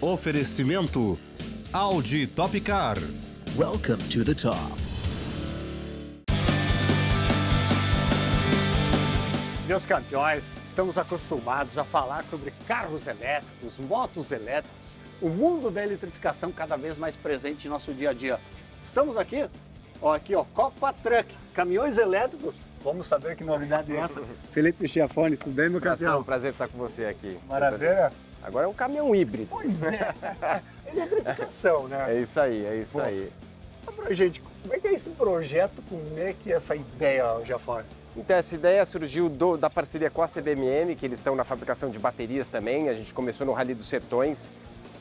Oferecimento Audi Topcar. Welcome to the top. Meus campeões, estamos acostumados a falar sobre carros elétricos, motos elétricos, o mundo da eletrificação cada vez mais presente em nosso dia a dia. Estamos aqui, ó, Copa Truck, caminhões elétricos. Vamos saber que novidade é essa. Felipe Schiaffoni, tudo bem, meu campeão? É um prazer estar com você aqui. Maravilha. Agora é um caminhão híbrido. Pois é, eletrificação, né? É isso aí, é isso aí. Fala pra gente, como é que é esse projeto, como é que é essa ideia, Schiaffoni? Então, essa ideia surgiu da parceria com a CBMM, que eles estão na fabricação de baterias também. A gente começou no Rally dos Sertões.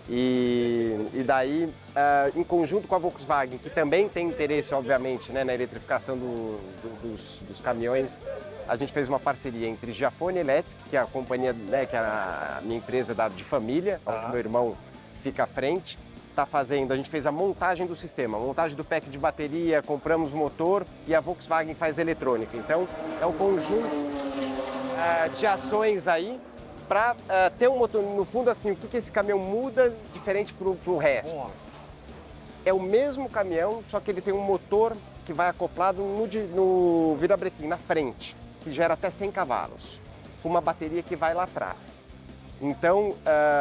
E daí, em conjunto com a Volkswagen, que também tem interesse, obviamente, né, na eletrificação dos caminhões, a gente fez uma parceria entre Schiaffoni Electric, que é a companhia, né, que é a minha empresa de família, onde meu irmão fica à frente, está fazendo. A gente fez a montagem do sistema, a montagem do pack de bateria, compramos o motor e a Volkswagen faz eletrônica. Então, é um conjunto de ações aí para ter um motor. No fundo, assim, o que esse caminhão muda diferente para o resto? É o mesmo caminhão, só que ele tem um motor que vai acoplado no virabrequim, na frente, que gera até 100 cavalos, com uma bateria que vai lá atrás. Então,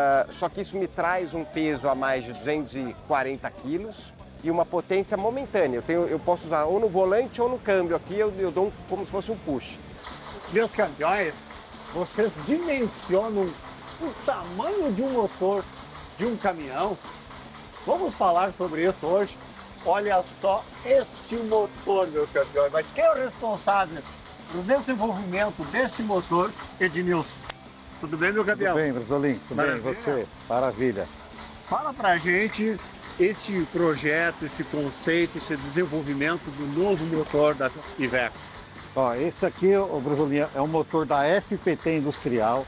só que isso me traz um peso a mais de 240 quilos e uma potência momentânea. Eu posso usar ou no volante ou no câmbio aqui, eu dou como se fosse um push. Meus campeões, vocês dimensionam o tamanho de um motor de um caminhão? Vamos falar sobre isso hoje. Olha só este motor, meus campeões. Mas quem é o responsável pelo desenvolvimento deste motor, Ednilson? Tudo bem, meu campeão? Tudo bem, Brasolim. Tudo bem, você? Maravilha. Fala pra gente este projeto, esse conceito, esse desenvolvimento do novo motor da Iveco. Ó, esse aqui, o Brasolim, é um motor da FPT Industrial.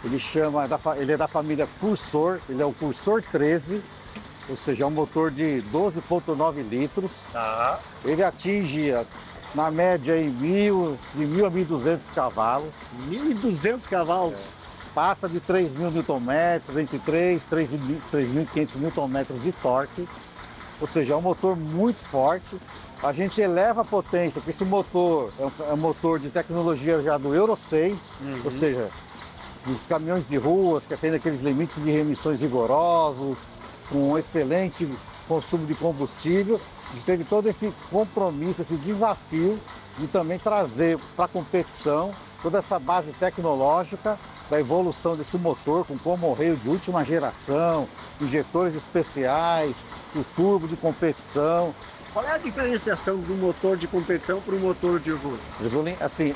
Ele é da família Cursor, ele é o Cursor 13, ou seja, é um motor de 12,9 litros. Tá. Ele atinge, na média, de 1.000 a 1.200 cavalos. 1.200 cavalos? Passa de 3.000 Nm, entre 3.000 e 3.500 Nm de torque. Ou seja, é um motor muito forte. A gente eleva a potência, porque esse motor é um motor de tecnologia já do Euro 6, ou seja, dos caminhões de ruas, que atendem aqueles limites de emissões rigorosos, com um excelente consumo de combustível. A gente teve todo esse compromisso, esse desafio de também trazer para a competição toda essa base tecnológica da evolução desse motor com comorreio de última geração, injetores especiais, o turbo de competição. Qual é a diferenciação do motor de competição para o motor de rua? Assim,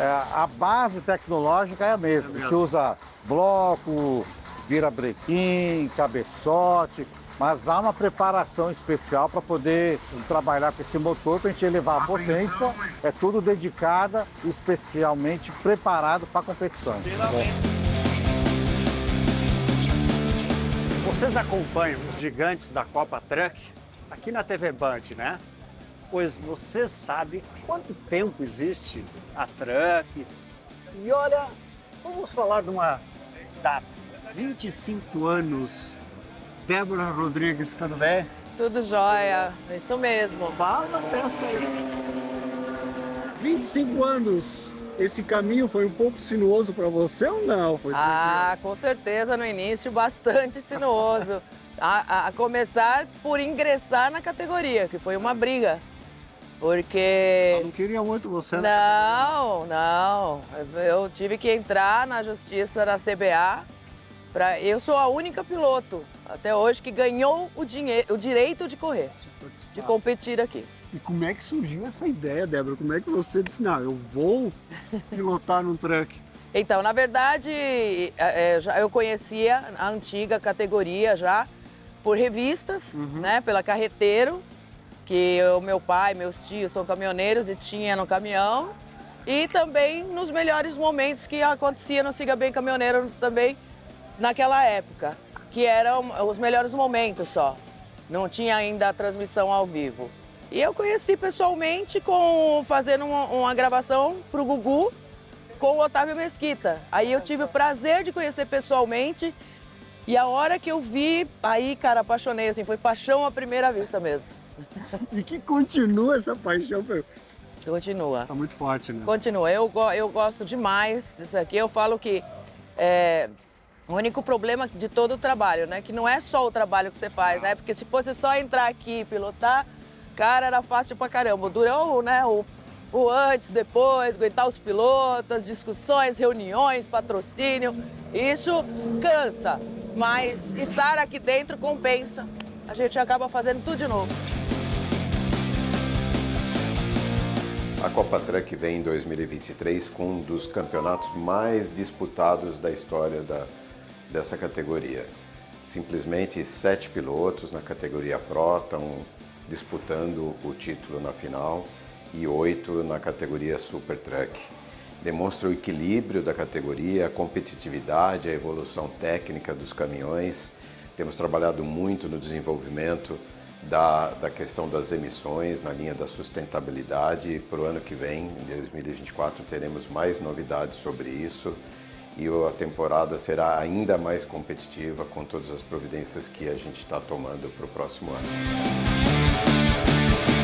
a base tecnológica é a mesma. A gente usa bloco, virabrequim, cabeçote, mas há uma preparação especial para poder trabalhar com esse motor, para a gente elevar a potência. É tudo dedicado e especialmente preparado para a competição. Vocês acompanham os gigantes da Copa Truck aqui na TV Band, né? Pois você sabe quanto tempo existe a Truck. E olha, vamos falar de uma data. 25 anos. Débora Rodrigues, tudo bem? Tudo jóia, isso mesmo. Fala a peça aí. 25 anos. Esse caminho foi um pouco sinuoso para você ou não? Foi com certeza, no início, bastante sinuoso. A começar por ingressar na categoria, que foi uma briga. Porque... Eu não queria muito você. Não. Eu tive que entrar na justiça da CBA. Eu sou a única piloto, até hoje, que ganhou o direito de correr, de competir aqui. E como é que surgiu essa ideia, Débora? Como é que você disse, não, eu vou pilotar num truck? Então, na verdade, eu conhecia a antiga categoria já por revistas, né, pela Carreteiro, que o meu pai, meus tios são caminhoneiros e tinha no caminhão. E também nos melhores momentos que acontecia no Siga Bem Caminhoneiro também naquela época, que eram os melhores momentos só. Não tinha ainda a transmissão ao vivo. E eu conheci pessoalmente fazendo uma gravação para o Gugu com o Otávio Mesquita. Aí eu tive o prazer de conhecer pessoalmente E a hora que eu vi, aí, cara, apaixonei, assim, foi paixão à primeira vista mesmo. E que continua essa paixão, Continua. tá muito forte, né? Continua. Eu gosto demais disso aqui. Eu falo que o único problema de todo o trabalho, né? Que não é só o trabalho que você faz, né? Porque se fosse só entrar aqui e pilotar, cara, era fácil pra caramba. O duro é né, o antes, depois, aguentar os pilotos, as discussões, reuniões, patrocínio. Isso cansa, mas estar aqui dentro compensa. A gente acaba fazendo tudo de novo. A Copa Truck vem em 2023 com um dos campeonatos mais disputados da história dessa categoria. Simplesmente 7 pilotos na categoria Pro estão disputando o título na final e 8 na categoria Super Truck. Demonstra o equilíbrio da categoria, a competitividade, a evolução técnica dos caminhões. Temos trabalhado muito no desenvolvimento da questão das emissões, na linha da sustentabilidade. Para o ano que vem, em 2024, teremos mais novidades sobre isso e a temporada será ainda mais competitiva com todas as providências que a gente está tomando para o próximo ano.